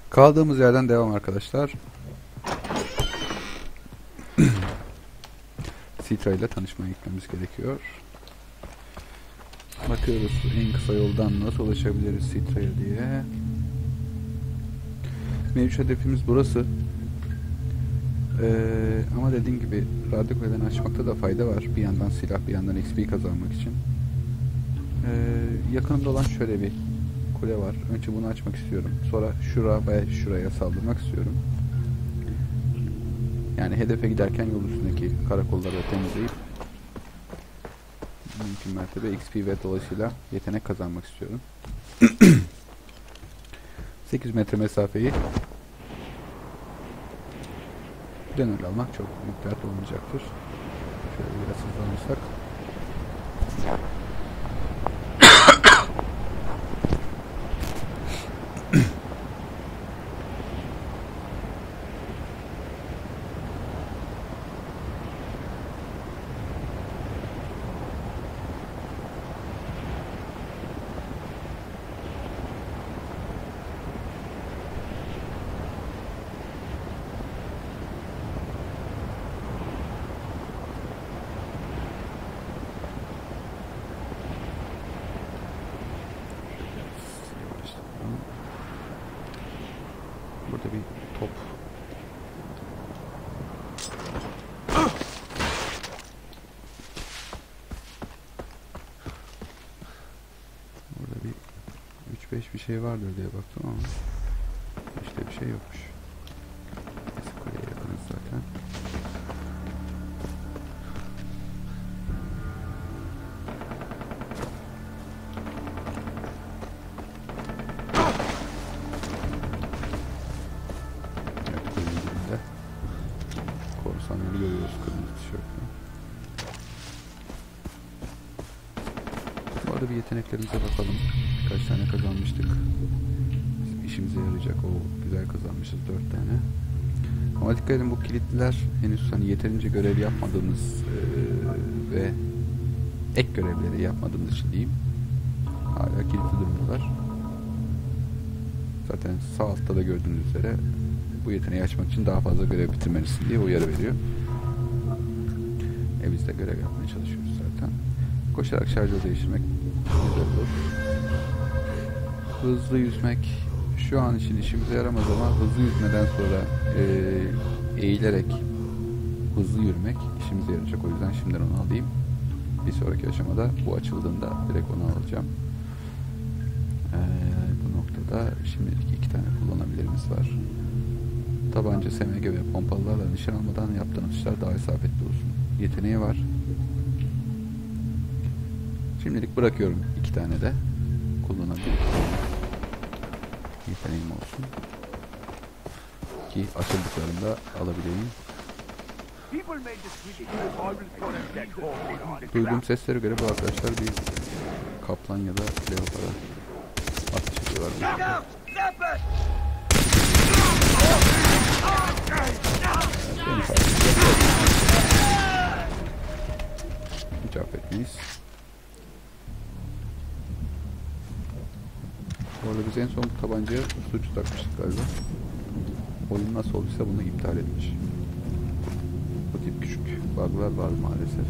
Kaldığımız yerden devam arkadaşlar. Citra ile tanışmaya gitmemiz gerekiyor. Bakıyoruz en kısa yoldan nasıl ulaşabiliriz Citra'ya diye. Mevcut hedefimiz burası. Ama dediğim gibi radyo kuleden açmakta da fayda var. Bir yandan silah, bir yandan XP kazanmak için. Yakınımda olan şöyle bir kule var. Önce bunu açmak istiyorum. Sonra şuraya saldırmak istiyorum. Yani hedefe giderken yol üstündeki karakolları temizleyip mümkün mertebe XP ve dolayısıyla yetenek kazanmak istiyorum. 8 metre mesafeyi dönül almak çok büyük dert olmayacaktır. Şöyle biraz hızlanırsak. Burada bir top. Burada bir 3-5 bir şey vardır diye baktım ama işte bir şey yokmuş. Neyse kuleye yakınız zaten. Korsanları görüyoruz kırmızı tişörtlü. Bu arada bir yeteneklerimize bakalım. Birkaç tane kazanmıştık. Bizim işimize yarayacak o güzel kazanmışız 4 tane. Ama dikkat edin bu kilitliler henüz hani yeterince görev yapmadığımız ve ek görevleri yapmadığımız için diyeyim. Hala kilitli durumdalar. Zaten sağ altta da gördüğünüz üzere bu yeteneği açmak için daha fazla görev bitirmelisin diye uyarı veriyor. Biz de görev yapmaya çalışıyoruz zaten. Koşarak şarjı değiştirmek güzel olur. Hızlı yüzmek şu an için işimize yaramaz ama hızlı yüzmeden sonra eğilerek hızlı yürümek işimize yarayacak. O yüzden şimdiden onu alayım. Bir sonraki aşamada bu açıldığında direkt onu alacağım. Bu noktada şimdilik 2 tane kullanabilirimiz var. Tabanca, SMG ve pompalılarla nişan almadan yaptığın atışlar daha isabetli olsun. Yeteneği var. Şimdilik bırakıyorum 2 tane de kullanabilirim. Yeteneğim olsun. Ki açıldıklarında alabileyim. Duyduğum seslere göre bu arkadaşlar bir kaplan ya da leopara ateş ediyorlar. Hiç affetmeyiz. Bu arada biz en son bu tabancaya suç takmıştık galiba. Oyun nasıl olduysa bunu iptal etmiş. Bu tip küçük bug'lar var maalesef.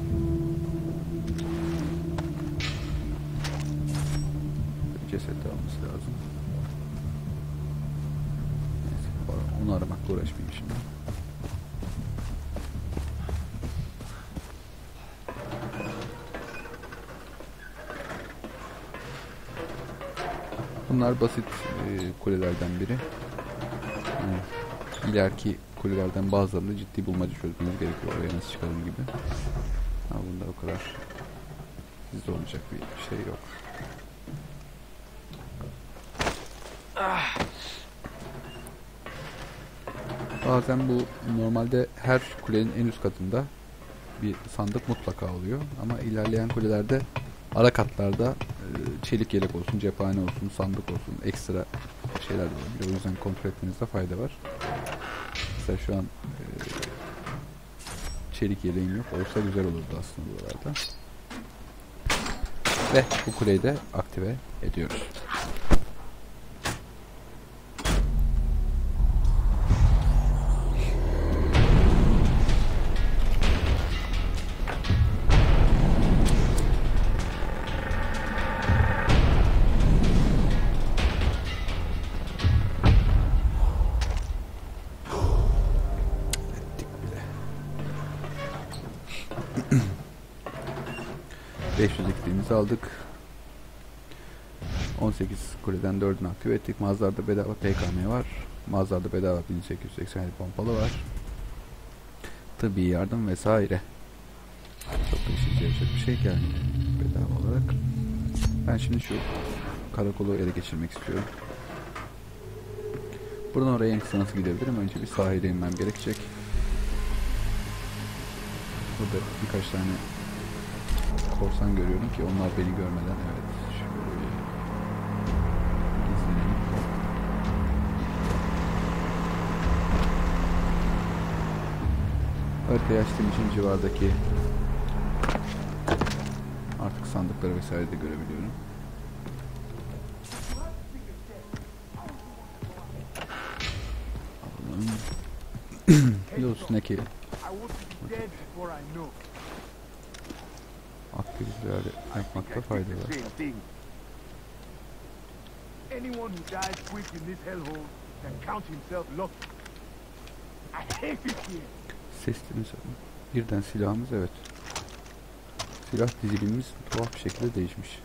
Ceset alması lazım. Neyse, onu aramakla uğraşmayayım şimdi. Bunlar basit kulelerden biri. Yani ileriki kulelerden bazılarını ciddi bulmaca çözmeniz gerekiyor. Oraya nasıl çıkalım gibi. Ama bunda o kadar sizde olacak bir şey yok. Bazen bu normalde her kulenin en üst katında bir sandık mutlaka oluyor. Ama ilerleyen kulelerde ara katlarda çelik yelek olsun, cephane olsun, sandık olsun, ekstra şeyler de olabilir. O yüzden kontrol etmenizde fayda var. Mesela şu an çelik yeleğim yok. Olsa güzel olurdu aslında buralarda. Ve bu kuleyi de aktive ediyoruz. 500 XP'mizi aldık. 18 kuleden 4'ünü aktive ettik. Mağazalarda bedava PKM var. Mağazalarda bedava 1887 pompalı var. Tıbbi yardım vesaire. Çok da işimize yarayacak bir şey gelmiyor bedava olarak. Ben şimdi şu karakolu ele geçirmek istiyorum. Buradan oraya en kısa nasıl gidebilirim? Önce bir sahile inmem gerekecek. Burada birkaç tane korsan görüyorum ki onlar beni görmeden, evet, şöyle gizleneyim. Haritayı açtığım için civardaki artık sandıkları vesaire de görebiliyorum. Yolsundaki aktiviteler yapmakta fayda var. Anyone who dies quick in this hellhole can count himself lucky. I hate it here. Sesimiz, birden silahımız, evet. Silah dizilimimiz tuhaf bir şekilde değişmiş.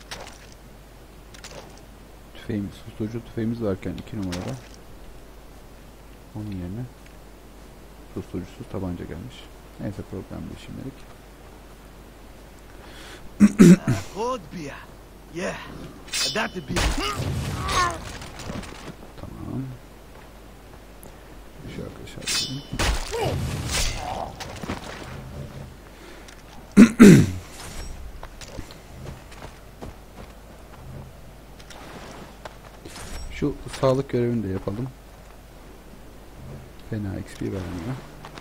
Tüfeğimiz, susturucu tüfeğimiz varken 2 numarada onun yerine susturucusuz tabanca gelmiş. Neyse, problem değil şimdilik. Rodbia. Yeah. Adapted beer. Tamam. Şu arkadaşlar dedim. Şu sağlık görevini de yapalım. Fena XP vermiyor.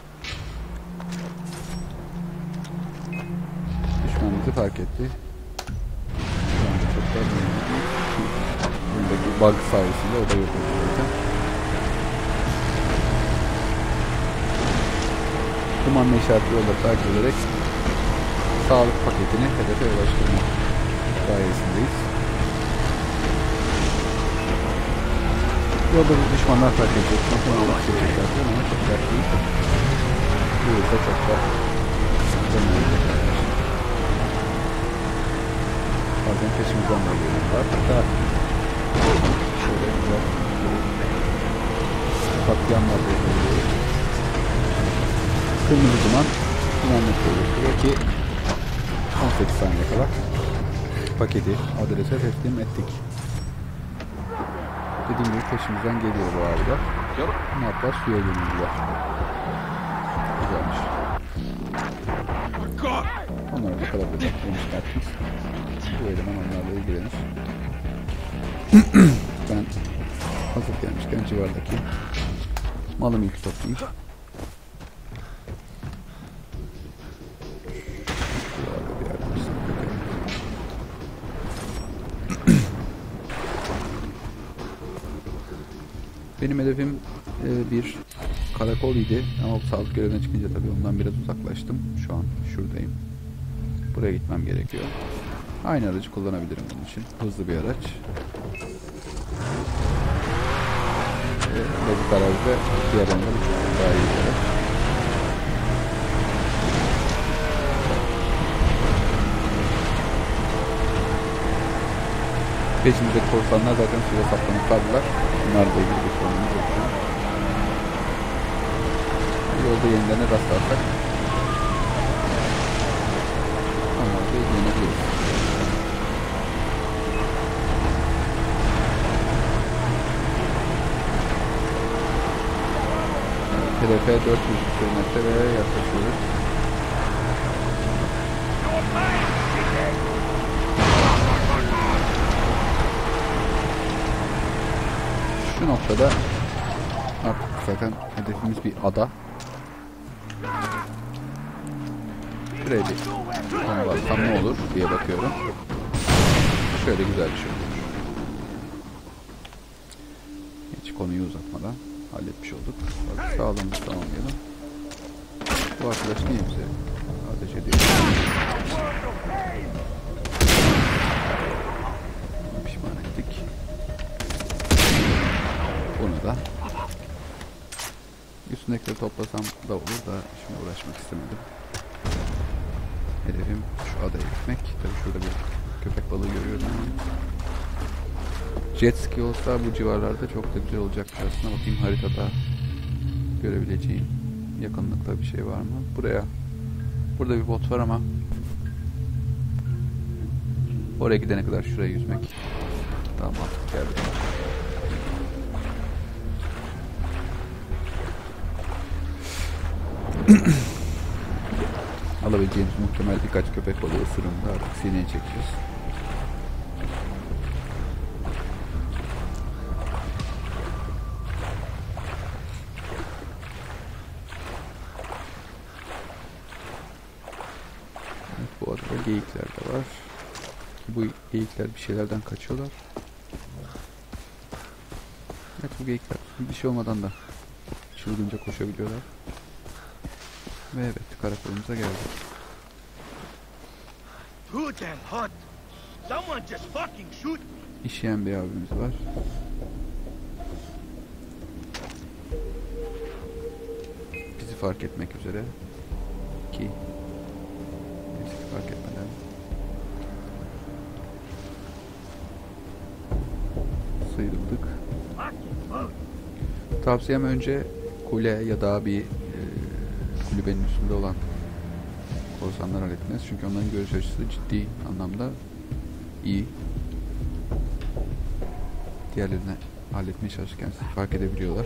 Düşmanımızı fark etti. Şu anda çok da buradaki bug sayesinde o da yok oldu zaten. Dumanlı işaretli yolda takip ederek sağlık paketini hedefe ulaştırma gayesindeyiz. Yolda bir düşmanlar fark edecek. Sonra ulaştıracaklar ama çok dert değil. Bu yüzden çok da bazen peşimizden de geliyorlar. Hatta şöyle güzel katliamlar da yapıyoruz. Kırmızı duman güvenlikle gösteriyor ki 18 saniye kala paketi adrese teslim ettik. Dediğim gibi peşimizden geliyor bu arada. Hatta suya gömüldüler. Güzelmiş. Onlara da kalabilir. Demişler. Bu eleman onlarla ilgilenir. Ben hazır gelmişken civardaki malımı ilk toplayayım. Civarda bir yerde bir sandık. Benim hedefim bir karakol idi ama bu sağlık görevine çıkınca tabii ondan biraz uzaklaştım. Şu an şuradayım. Buraya gitmem gerekiyor. Aynı aracı kullanabilirim bunun için. Hızlı bir araç. Ve bu aracda diğer yanında daha iyi bir araç. Peşimizde korsanlar zaten suya saplanıp kaldılar. Bunlar da ilgili bir sorunumuz yok. Yolda yeniden rastlarsak onları da ilgilenebiliriz. Hedefe 400 kilometreye yaklaşıyoruz. Şu noktada artık zaten hedefimiz bir ada. Şuraya bir bomba atsam ne olur diye bakıyorum. Şöyle güzel bir şey olur. Hiç konuyu uzatmadan halletmiş olduk. Bak, sağlığımızı tamamlayalım. Bu arkadaş niye bize ateş ediyor? Pişman ettik. Bunu da üstündekileri toplasam da olur da şimdi uğraşmak istemedim. Hedefim şu adaya gitmek. Tabii şurada bir köpek balığı görüyorum ama. Jet ski olsa bu civarlarda çok da güzel olacaktır aslında. Bakayım haritada görebileceğim yakınlıkta bir şey var mı? Burada bir bot var ama oraya gidene kadar şuraya yüzmek daha mantıklı geldi. Alabileceğimiz muhtemel birkaç köpek balığı ısırımda artık sineye çekeceğiz. Evet, bu arada geyikler de var. Bu geyikler bir şeylerden kaçıyorlar. Evet, bu geyikler bir şey olmadan da çılgınca koşabiliyorlar. Ve evet, karakolumuza geldik. Good and hot. Someone just fucking shoot me. İşeyen bir abimiz var. Bizi fark etmek üzere. Ki bizi fark etmeden sıyrıldık. Tavsiyem önce kule ya da bir kulübenin üstünde olan korsanlar halletmez. Çünkü onların görüş açısı ciddi anlamda iyi. Diğerlerini halletmeye çalışırken sizi fark edebiliyorlar.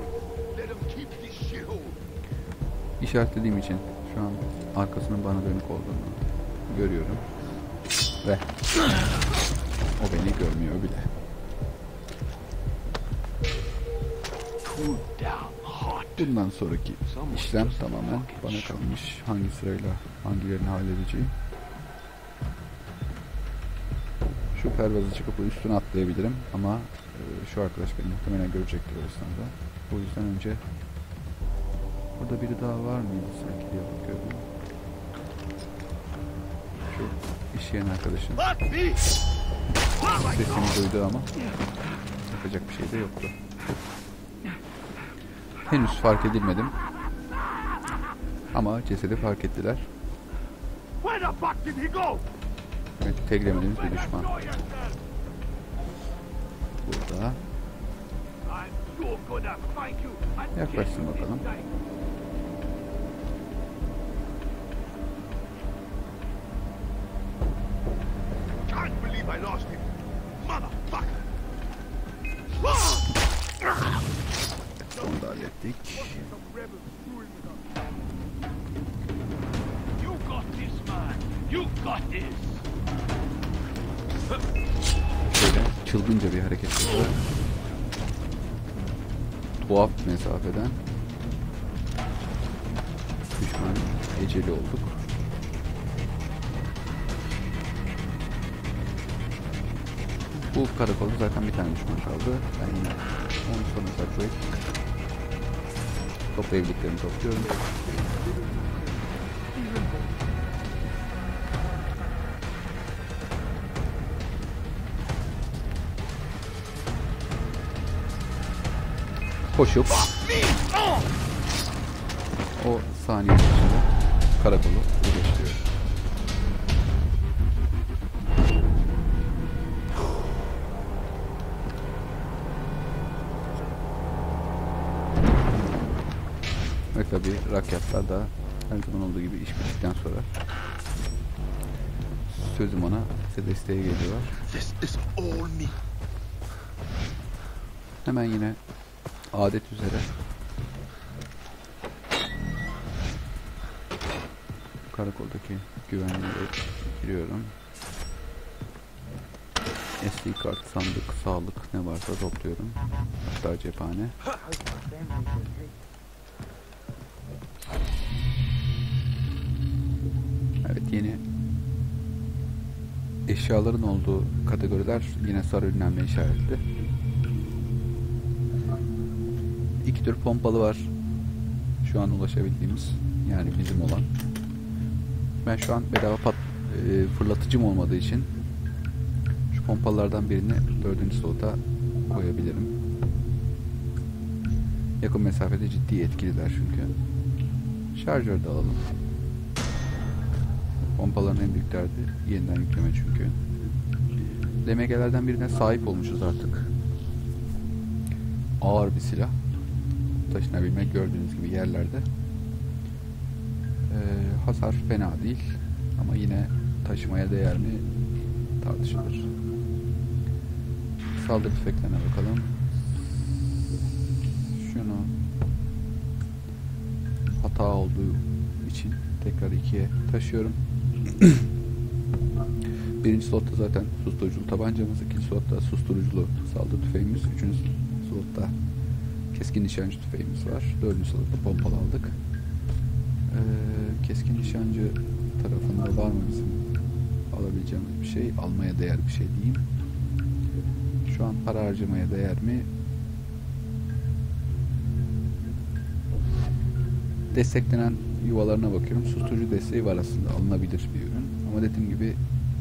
İşaretlediğim için şu an arkasının bana dönük olduğunu görüyorum. Ve o beni görmüyor bile. Bundan sonraki işlem tamamen bana kalmış. Hangi sırayla hangilerini halledeceğim. Şu pervazı çıkıp üstüne atlayabilirim ama şu arkadaş beni muhtemelen görecektir o esnada. O yüzden önce burada biri daha var mıydı sanki diye bakıyorum. Şu işleyen arkadaşın sesini duydu ama yapacak bir şey de yoktu. Henüz fark edilmedim. Ama cesedi fark ettiler. Evet, teklemediğimiz bir düşman. Burada. Yaklaşsın bakalım. Onu da hallettik. Şöyle çılgınca bir hareket yapıyor. Tuhaf mesafeden düşman eceli olduk. Bu karakolda zaten bir tane düşman kaldı. Ben yine onu sona saklayıp toplayabildiklerimi topluyorum. Koşup o saniye içinde karakolu birleştiriyor. Ve tabi rakyatlar da her zaman olduğu gibi iş bittikten sonra sözüm ona size desteğe geliyorlar. Hemen yine adet üzere karakoldaki güvenliğe giriyorum. SD kart, sandık, sağlık ne varsa topluyorum. Hatta cephane. Evet, yeni eşyaların olduğu kategoriler yine sarı ünlemle işaretli. İki tür pompalı var. Şu an ulaşabildiğimiz, yani bizim olan. Ben şu an bedava fırlatıcım olmadığı için şu pompalardan birini 4. slota koyabilirim. Yakın mesafede ciddi etkililer çünkü. Şarjör de alalım. Pompaların en büyük derdi yeniden yükleme çünkü. LMG'lerden birine sahip olmuşuz artık. Ağır bir silah. Taşınabilmek gördüğünüz gibi yerlerde. Hasar fena değil. Ama yine taşımaya değer mi tartışılır. Saldırı tüfeklerine bakalım. Şunu hata olduğu için tekrar 2'ye taşıyorum. Birinci slotta zaten susturuculu tabancamız, ikinci slotta susturuculu saldırı tüfeğimiz, üçüncü slotta keskin nişancı tüfeğimiz var. Dördüncü slotta pompalı aldık. Keskin nişancı tarafında var mı bizim alabileceğimiz bir şey? Almaya değer bir şey diyeyim. Şu an para harcamaya değer mi? Desteklenen yuvalarına bakıyorum. Susturucu desteği var aslında. Alınabilir bir ürün. Ama dediğim gibi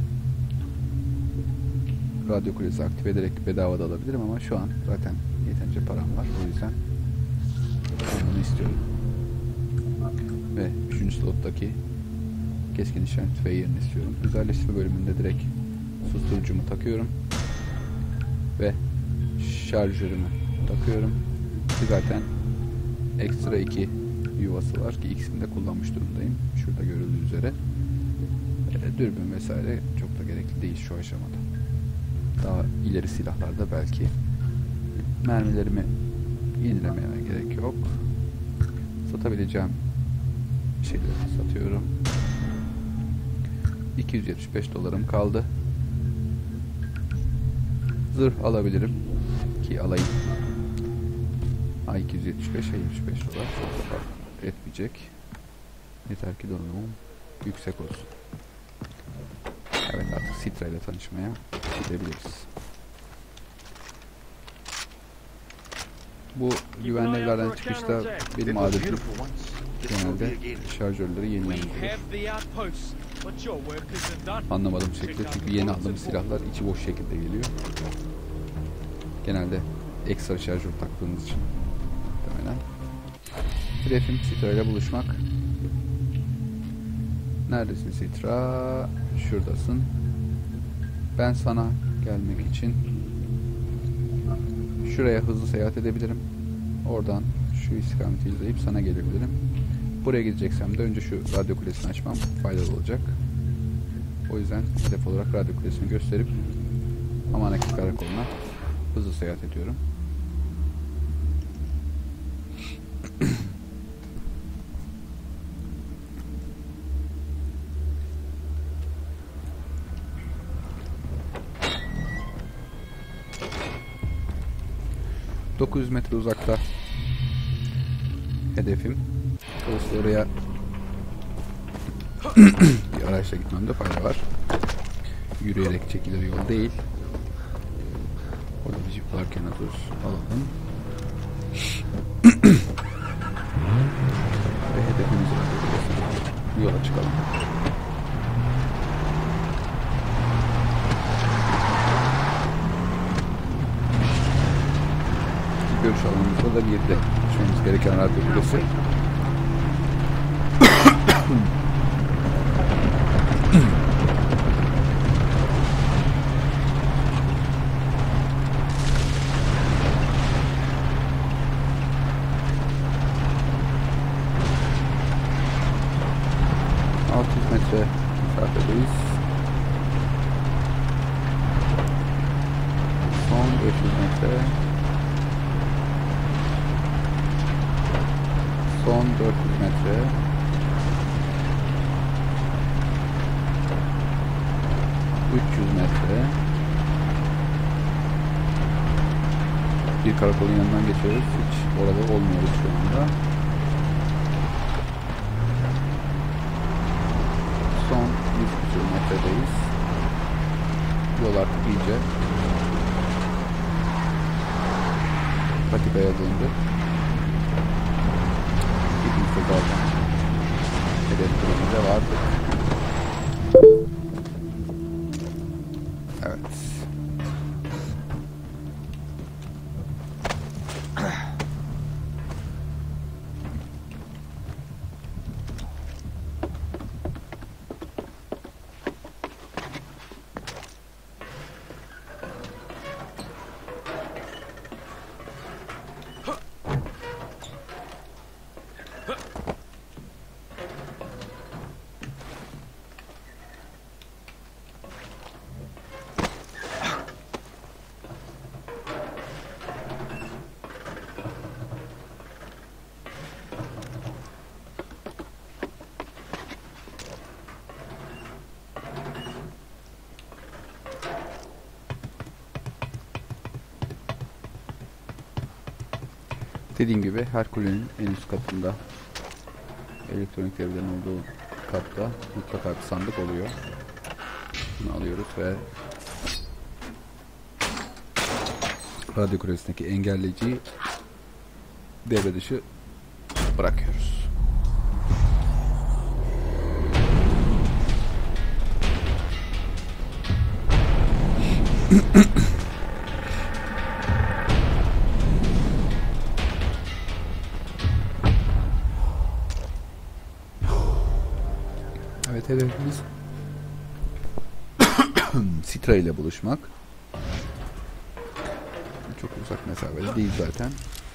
radyo kulesi aktif ederek bedava da alabilirim ama şu an zaten yeterince param var. O yüzden ben bunu istiyorum. Ve 3. slottaki keskin nişancı tüfeği yerini istiyorum. Özelleştirme bölümünde direkt susturucumu takıyorum. Ve şarjörümü takıyorum. Ki zaten ekstra 2 yuvası var ki ikisini de kullanmış durumdayım. Şurada görüldüğü üzere. Dürbün vesaire çok da gerekli değil şu aşamada. Daha ileri silahlarda belki. Mermilerimi yenilemeye gerek yok. Satabileceğim şeyleri satıyorum. 275 dolarım kaldı. Zırh alabilirim ki alayım. A275, 75 dolar çok da fark etmeyecek. Yeter ki donanımım yüksek olsun. Evet, artık Sitra ile tanışmaya gidebiliriz. Bu güvenli evlerden çıkışta benim adetim genelde şarjörleri yenilemedir. Anlamadığım şekilde, çünkü yeni aldığım silahlar içi boş şekilde geliyor. Genelde ekstra şarjör taktığımız için muhtemelen. Hedefim Sitra ile buluşmak. Neredesin Sitra? Şuradasın. Ben sana gelmek için şuraya hızlı seyahat edebilirim. Oradan şu istikameti izleyip sana gelebilirim. Buraya gideceksem de önce şu radyo kulesini açmam faydalı olacak. O yüzden hedef olarak radyo kulesini gösterip Amanaki karakoluna hızlı seyahat ediyorum. ...900 metre uzakta hedefim. Dolayısıyla oraya bir araçla gitmemde fayda var. Yürüyerek çekilir yol değil. Orada bir jip varken hazır alalım. Ve hedefimizi yola çıkalım. Görüş alanımızda da bir de düşmemiz gereken radyo kulesi. metre mesafedeyiz. Son 500 metre. Son 400 metre. Metre. Bir karakolun yanından geçiyoruz. Hiç orada olmuyoruz şu anda. Son 100 metredeyiz. Yol artık iyice patikaya döndü. Gidimizde zaten hedef durumunda vardı. Evet. Dediğim gibi her kulenin en üst katında, elektronik devlerin olduğu katta mutlaka bir sandık oluyor. Bunu alıyoruz ve radyo kulesindeki engelleyiciyi devre dışı bırakıyoruz. Evet, hedefimiz Citra ile buluşmak. Çok uzak mesafede değil zaten.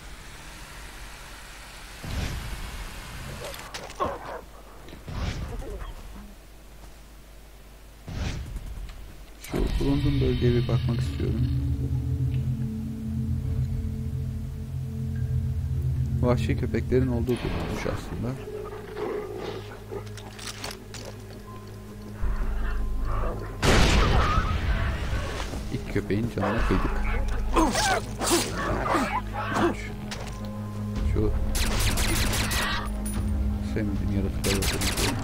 Şu bulunduğum bölgeye bir bakmak istiyorum. Vahşi köpeklerin olduğu bir kuş aslında. İlk köpeğin canına kıydık. Şu sevmediğim yaratıkları öldürüyorum.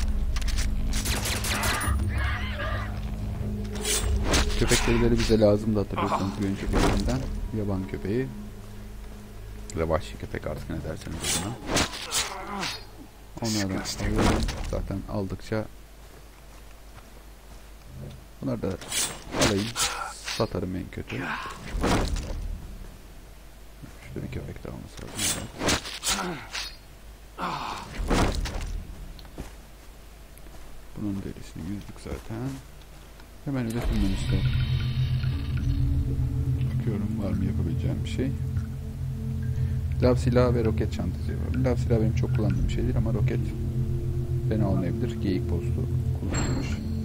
Köpek derileri bize lazım da hatırlıyorsanız bir önceki bölümden. Yaban köpeği ve vahşi köpek, artık ne derseniz buna. Onlardan alıyorum. Zaten aldıkça bunları da alayım, satarım en kötü. Şurada bir köpek daha olması lazım. Bunun derisini yüzdük zaten. Hemen üretimden işte bakıyorum var mı yapabileceğim bir şey. Lav silahı ve roket çantası yapıyorum. Lav silahı benim çok kullandığım şeydir ama roket fena olmayabilir. Geyik postu kullanılmış.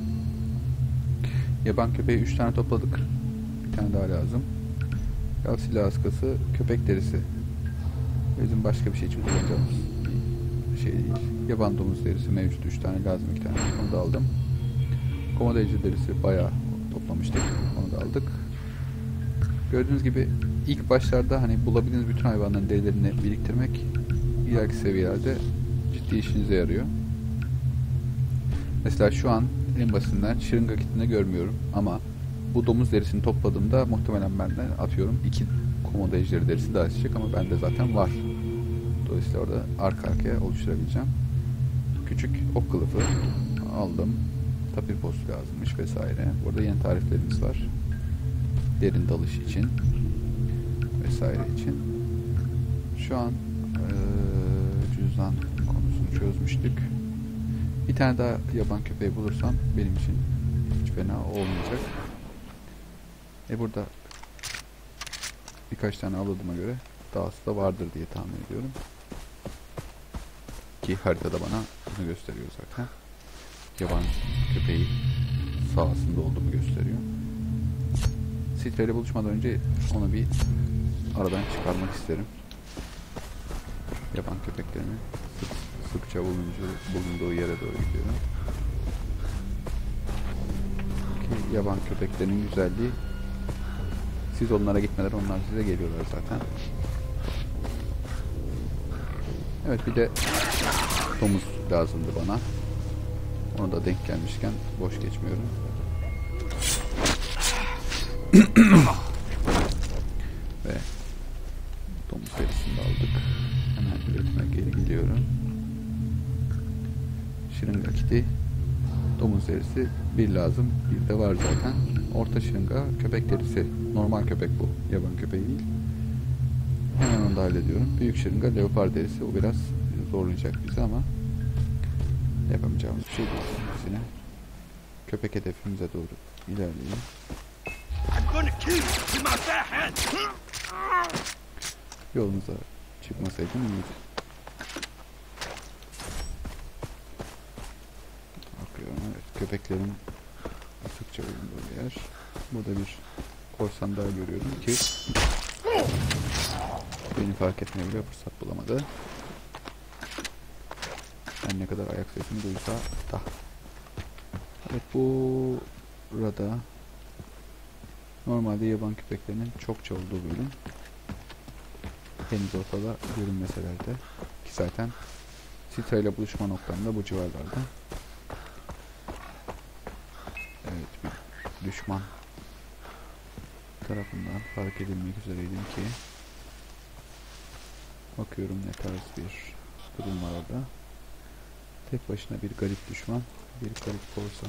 Yaban köpeği 3 tane topladık. Bir tane daha lazım. Lav silahı askısı, köpek derisi. Bizim başka bir şey için kullanacağımız bir şey değil. Yaban domuz derisi mevcut, 3 tane lazım, 2 tane. Onu da aldım. Komodo ejder derisi bayağı toplamıştık. Onu da aldık. Gördüğünüz gibi ilk başlarda hani bulabildiğiniz bütün hayvanların derilerini biriktirmek ileriki seviyelerde ciddi işinize yarıyor. Mesela şu an en basitinden şırınga kitinde görmüyorum ama bu domuz derisini topladığımda muhtemelen benden atıyorum 2 komodo ejderi derisi daha çıkacak ama bende zaten var. Dolayısıyla orada arka arkaya oluşturabileceğim. Küçük ok kılıfı aldım. Tapir postu lazımmış vesaire. Burada yeni tariflerimiz var. Derin dalış için vesaire için. Şu an cüzdan konusunu çözmüştük. Bir tane daha yaban köpeği bulursam benim için hiç fena olmayacak. Burada birkaç tane avladığıma göre dahası da vardır diye tahmin ediyorum. Ki haritada bana bunu gösteriyor zaten. Yaban köpeği sahasında olduğumu gösteriyor. Citra ile buluşmadan önce onu bir aradan çıkarmak isterim. Yaban köpeklerini sıkça bulunduğu yere doğru gidiyorum. Ki yaban köpeklerinin güzelliği, siz onlara gitmeden onlar size geliyorlar zaten. Evet, bir de domuz lazımdı bana. Onu da denk gelmişken boş geçmiyorum. Ve domuz derisini de aldık. Hemen üretime geri geliyorum. Şırınga kiti, domuz derisi bir lazım, bir de var zaten. Orta şırınga, köpek derisi. Normal köpek bu, yaban köpeği değil. Hemen onu da hallediyorum. Büyük şırınga, leopar derisi. O biraz zorlayacak bizi ama yapamayacağımız bir şey değil. Yine köpek hedefimize doğru ilerleyelim. Yolumuza çıkmasaydım iyiydi. Bakıyorum, evet, köpeklerin sıkça bulunduğu bir yer. Burada bir korsan daha görüyorum ki beni fark etmeye bile fırsat bulamadı. Ben ne kadar ayak sesini duysa da. Evet, burada normalde yaban köpeklerinin çokça olduğu bölüm. henüz ortada görünmeseler de. Ki zaten Citra ile buluşma noktamda bu civarlarda. Evet, bir düşman tarafından fark edilmek üzereydim ki bakıyorum ne tarz bir durum var orada. Tek başına bir garip düşman, bir garip korsan.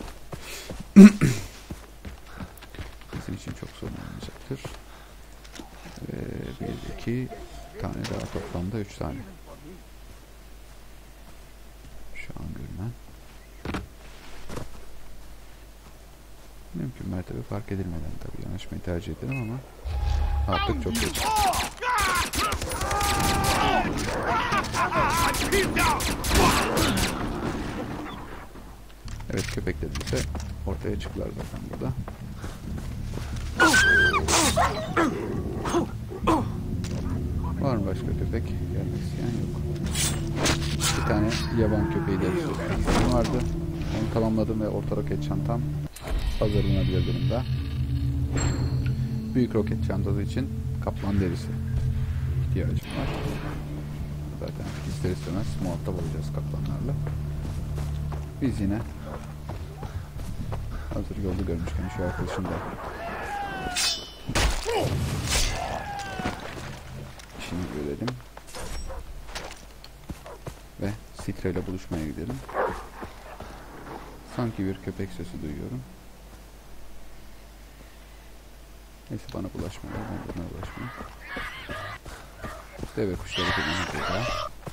Bizim için çok sorun olmayacaktır. Ve bir iki tane daha, toplamda 3 tane. Şu an görünen. Mümkün mertebe fark edilmeden tabii yanaşmayı tercih ederim ama artık çok geç. Evet, köpekler ise ortaya çıktılar zaten burada. Var mı başka köpek? Gelmek isteyen yok. Bir tane yaban köpeği de vardı. Onu tamamladım ve orta roket çantam hazırlanabilir durumda. Büyük roket çantası için kaplan derisi ihtiyacım var. Zaten ister istemez muhatap olacağız kaplanlarla. Biz yine hazır yolda görmüşken şu arkadaşım da işini görelim ve Citra ile buluşmaya gidelim. Sanki bir köpek sesi duyuyorum. Neyse, bana bulaşmıyor, ben bana bulaşmıyor. Deve kuşları kullanıyor burada.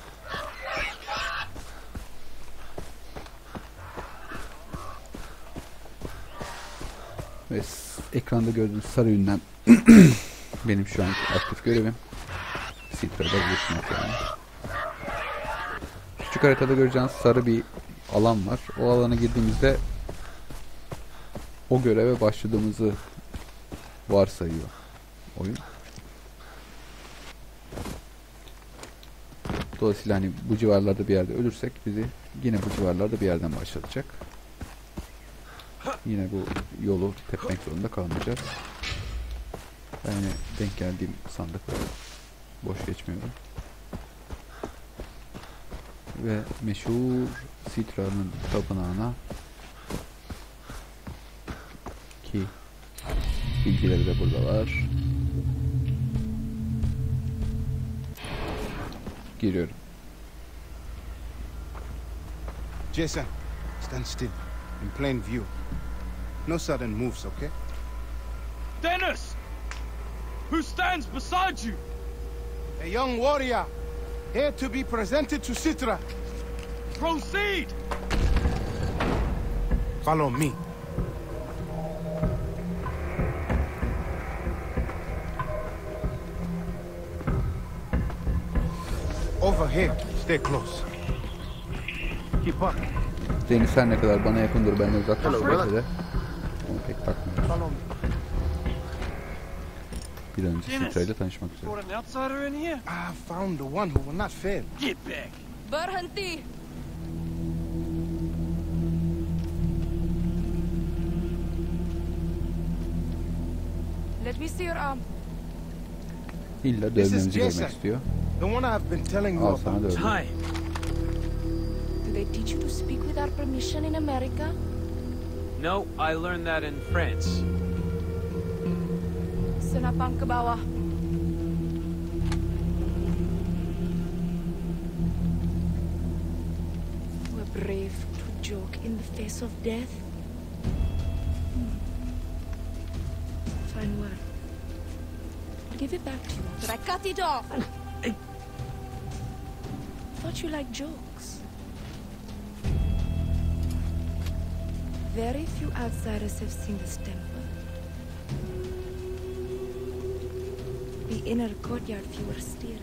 Ve ekranda gördüğünüz sarı ünlem benim şu anki aktif görevim. Citra'da buluşmak yani. Küçük haritada göreceğiniz sarı bir alan var. O alana girdiğimizde o göreve başladığımızı varsayıyor oyun. Dolayısıyla hani bu civarlarda bir yerde ölürsek bizi yine bu civarlarda bir yerden başlatacak. Yine bu yolu tepmek zorunda kalmayacağız. Ben yine denk geldiğim sandıkları boş geçmiyorum. Ve meşhur Citra'nın tapınağına ki bilgileri de burada var. Giriyorum. Jason, stand still, in plain view. No sudden moves, okay? Dennis! Who stands beside you? A young warrior, here to be presented to Citra. Proceed! Follow me. Over here, stay close. Keep up. Deniz her ne kadar bana yakındır, benden uzaklaştırsa de onu pek takmıyoruz. Follow me. Bir an önce Citra ile tanışmak üzere. Brought an outsider in here? I found the one who will not fail. Get back! Berhenti! Let me see your arm. İlla This is dövmemizi Jason. görmek istiyor. The one I've been telling you Al sana about. dövme. Hi. Do they teach you to speak without permission in America? No, I learned that in France. Senapang ke bawah. We're brave to joke in the face of death. Fine word. I'll give it back to you, but I cut it off. Hey. Thought you liked jokes. Very few outsiders have seen this temple. The inner courtyard fewer still.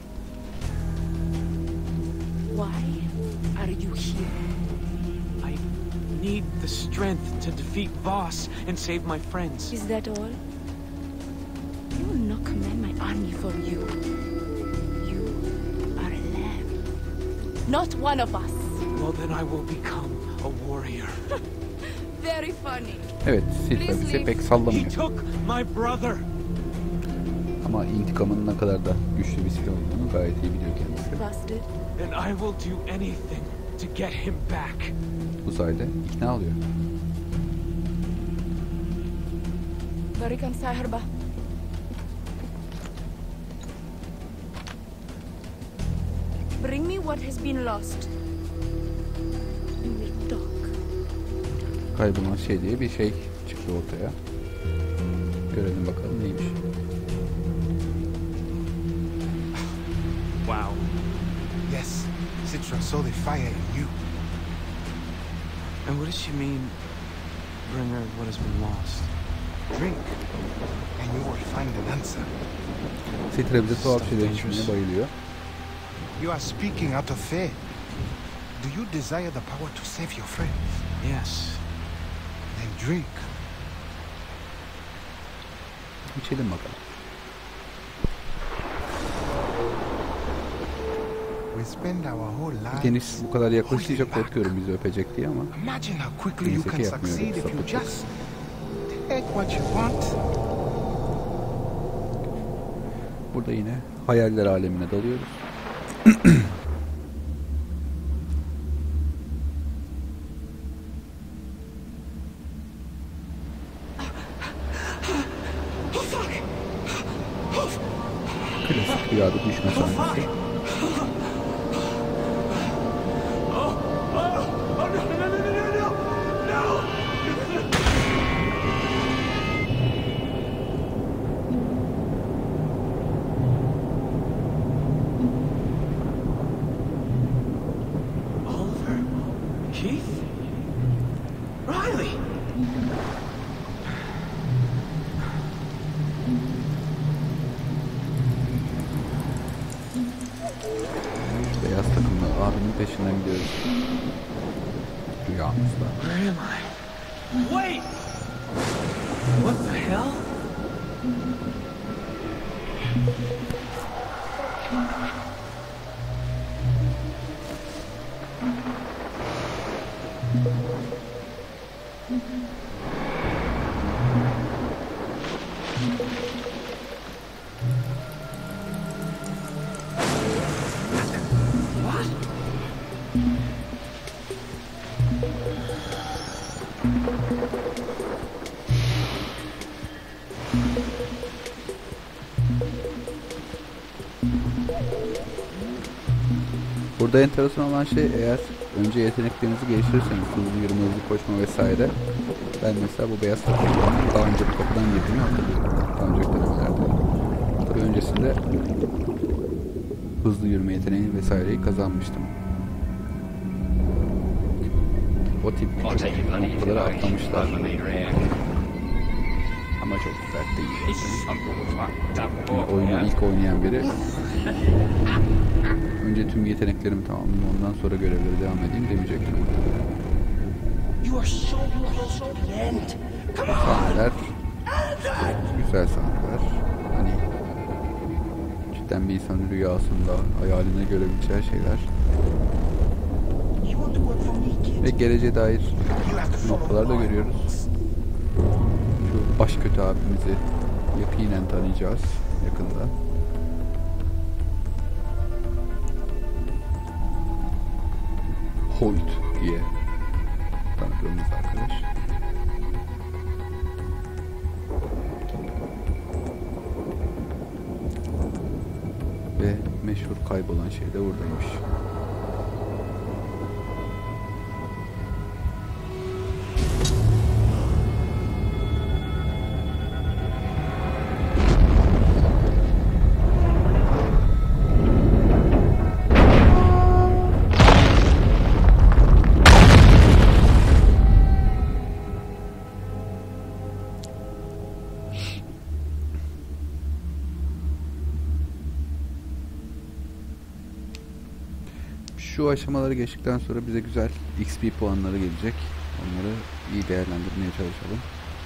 Why are you here? I need the strength to defeat Voss and save my friends. Is that all? You will not command my army for you. You are a lamb. Not one of us. Well, then I will become a warrior. Very funny. Evet, Citra bizi pek He sallamıyor. took my brother. Ama intikamın ne kadar da güçlü bir silah olduğunu gayet iyi biliyor kendisi. Bastard. And I will do anything to get him back. Bu sayede ikna oluyor. Berikan saya herba. Bring me what has been lost. In the dark. Kaybolan şey diye bir şey çıktı ortaya. Görelim bakalım neymiş. Wow. Yes, Citra saw the fire in you. And what does she mean, bring her what has been lost? Drink, and you will find an answer. Citra bize tuhaf şeyler düşünmeye bayılıyor. You are speaking out of fear. Do you desire the power to save your friends? Yes. Then drink. İçelim bakalım. We spend our whole lives. Deniz bu kadar yaklaşınca korkuyorum bizi öpecek diye ama Imagine how quickly you can Neyse ki yapmıyor, succeed if you sapık. just take what you want. burada yine hayaller alemine dalıyoruz. Klasik rüyada düşme sahnesi. Oliver? Keith? Riley? Beyaz takımlı abinin peşinden gidiyoruz. Rüyamızda. Where am I? Wait! What the hell? What? Burada enteresan olan şey, eğer önce yeteneklerinizi geliştirirseniz, hızlı yürüme, hızlı koşma vesaire. Ben mesela bu beyaz takımdan daha önce bir kapıdan girdiğimi hatırlıyorum. Daha önceki dönemlerde. Tabii öncesinde hızlı yürüme yeteneği vesaireyi kazanmıştım. O tip birçok noktaları atlamışlar. Ama çok sert değil. Yani oyunu ilk oynayan biri önce tüm yeteneklerimi tamamlayayım, ondan sonra görevlere devam edeyim demeyecektim. Sahneler güzel sahneler. Hani cidden bir insanın rüyasında hayalinde görebileceği şeyler. Ve geleceğe dair noktalar da görüyoruz. Şu baş kötü abimizi yakinen tanıyacağız yakında. Hoyt diye tanıdığımız arkadaş. Ve meşhur kaybolan şey de buradaymış. Şu aşamaları geçtikten sonra bize güzel XP puanları gelecek. Onları iyi değerlendirmeye çalışalım.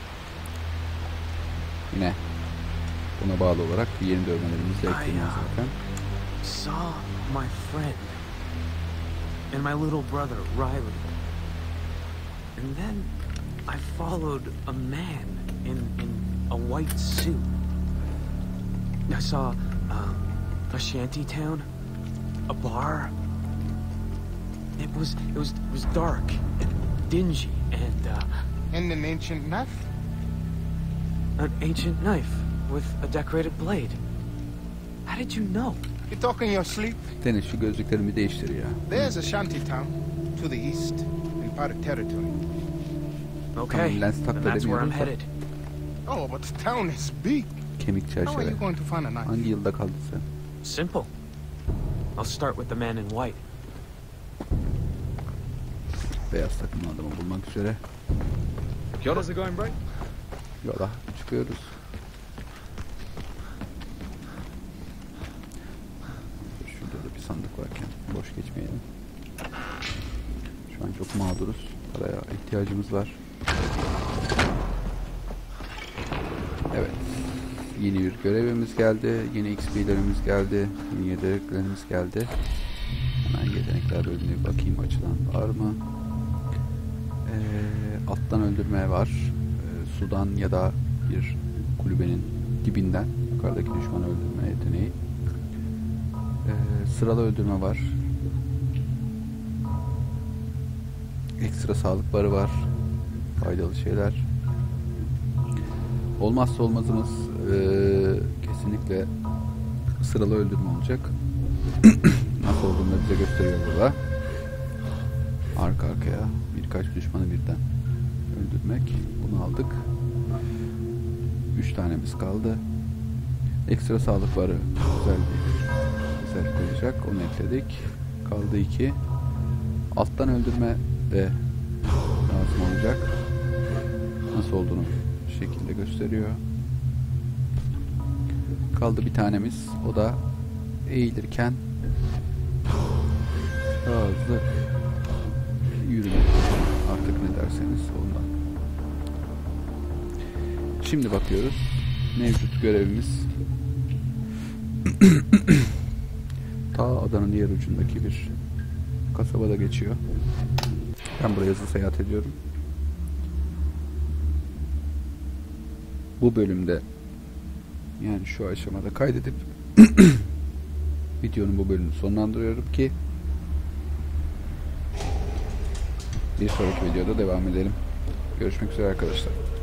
Yine buna bağlı olarak yeni dövmelerimizi ekleyeceğiz zaten. Saw my friend and my little brother Riley, and then I followed a man in a white suit. I saw a shanty town, a bar. It was dark and dingy and And an ancient knife? an ancient knife with a decorated blade. How did you know? You talk in your sleep? Deniz şu gözlüklerimi değiştir ya. There's a shanty town to the east in Pirate territory. Okay, lens then tak da that's where I'm demiyoruz da. headed. Oh, but the town is big. Kemik How are çerçeve. you going to find a knife? Hangi yılda kaldın sen? Simple. I'll start with the man in white. Beyaz takımlı adamı bulmak üzere How's it going, Bright? yola çıkıyoruz. Şurada da bir sandık varken boş geçmeyelim. Şu an çok mağduruz. Paraya ihtiyacımız var. Evet. Yeni bir görevimiz geldi. Yeni XP'lerimiz geldi. Yeni yeteneklerimiz geldi. Hemen yetenekler bölümüne bir bakayım, açılan var mı? Alttan öldürme var. Sudan ya da bir kulübenin dibinden yukarıdaki düşmanı öldürme yeteneği. Sıralı öldürme var. Ekstra sağlık barı var. Faydalı şeyler. Olmazsa olmazımız kesinlikle sıralı öldürme olacak. Nasıl olduğunu da bize gösteriyor burada. Arka arkaya birkaç düşmanı birden öldürmek. Bunu aldık. 3 tanemiz kaldı. Ekstra sağlık barı güzel bir özellik olacak. Onu ekledik. Kaldı 2. Alttan öldürme de lazım olacak. Nasıl olduğunu bu şekilde gösteriyor. Kaldı bir tanemiz. O da eğilirken daha hızlı yürümek. Artık ne derseniz ondan. Şimdi bakıyoruz. Mevcut görevimiz ta adanın diğer ucundaki bir kasabada geçiyor. Ben buraya hızlı seyahat ediyorum. Bu bölümde, yani şu aşamada kaydedip videonun bu bölümünü sonlandırıyorum ki bir sonraki videoda devam edelim. Görüşmek üzere arkadaşlar.